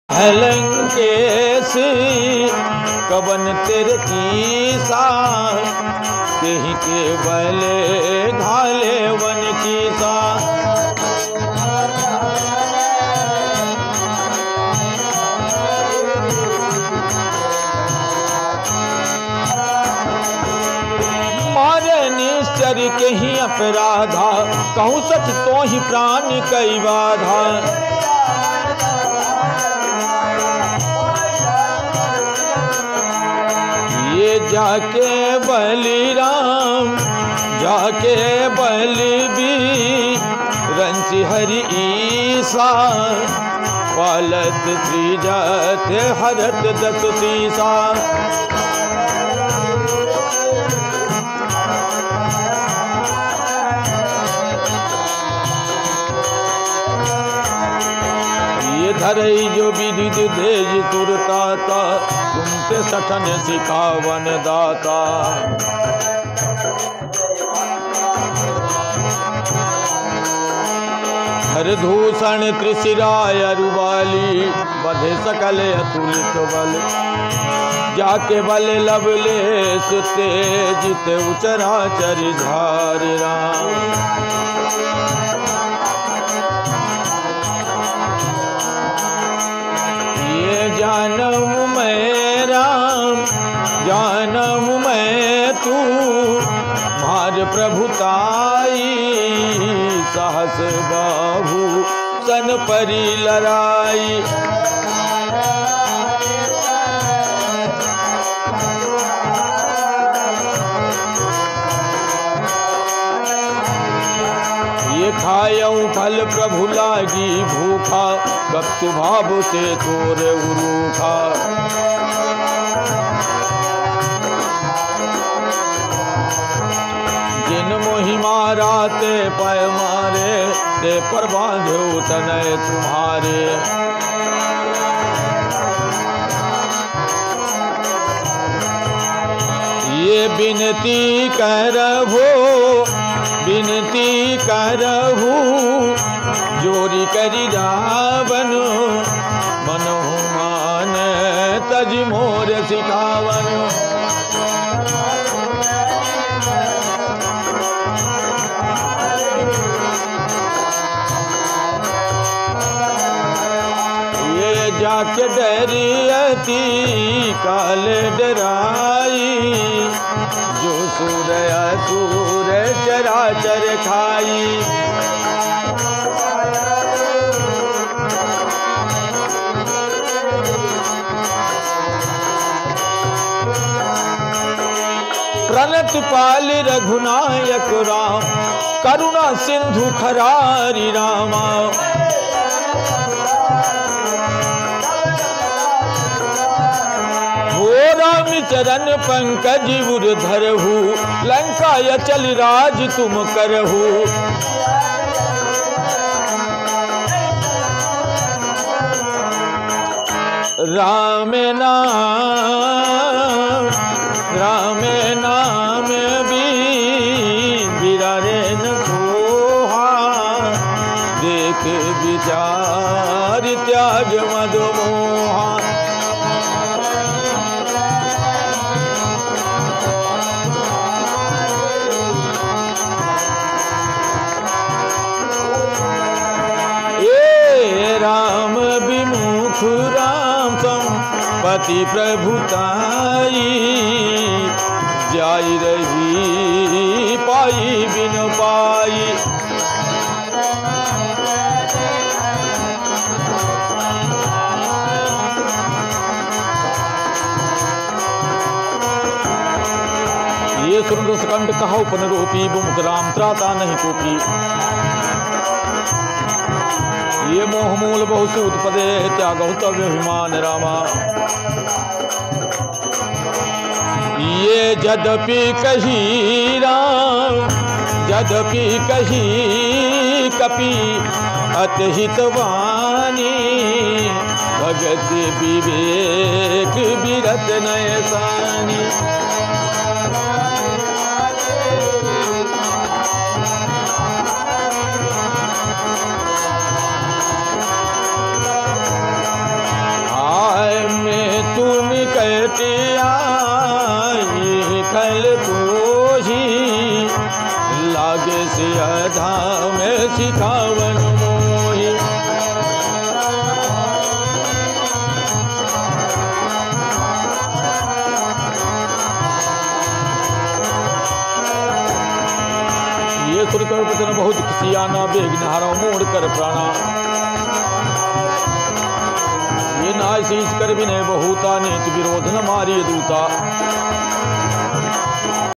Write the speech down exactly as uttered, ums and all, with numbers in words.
लंकेश कवन तेरे कीसा कहीं के बले घाले वन कीसा। मारे निश्चर के ही अपराधा कहूँ सच तो ही प्राण कई बाधा। ये जाके बलिराम जाके बलि भी रंच हरि ईसा पालत त्रिजत हरत दस सीसा। ये धरई जो विधि देज तुरताता तुमते सठन सिखावन दाता। हर दूषण त्रिशिराय रुवाली बधे सकल अतुलित बल। जाके बल लवलेश तेजित उचराचर झारि राम। जानू मैं राम जानू मैं तू मार प्रभुताई सहस बाहु सन परी लड़ाई। ये खायऊ फल प्रभु लागी भूखा कब सुभाव से तोरे उरूखा। जिन मोहि मारा ते पय मारे ते पर बांधो तनय तुम्हारे। ये बिनती करहु बिनती करहु जोरी करी रावण मनहु मान तज मोर सिखावन। ये जाके डरियती काल डराई जो सूर असुर चराचर खाई। प्रणत पाल रघुनायक राम करुणा सिंधु खरारी रामा। राम चरण पंकज उर धरहु लंका अचल राज तुम करहु। राम नाम राम नाम भी बिरारे न खोहा देख विचार त्याग मधुमोहा। राम विमुख राम संपति प्रभुताई जाई रही पाई बिन पाई। ये सुन रसकंठ कहो पुनरोपी बुमुख राम त्राता नहीं कोपी। ये मोह मूल बहुसूत पदे त्यागौ तव अभिमान रामा। ये जदपि कही राम जदपि कही कपि अतहित वाणी। भगत विवेक विरत नय सानी। आगे से धाम सिखावन मोहि। ये सुनकर बचन बहुत खिसियाना, बेग नहारा मोड़ कर प्राणा। ये नाय शीश कर विनय बहुता, नीत विरोध न मारिय दूता।